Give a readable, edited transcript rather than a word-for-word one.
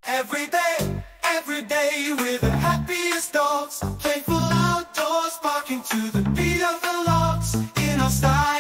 Every day we're the happiest dogs, playful outdoors, barking to the beat of the logs in our style.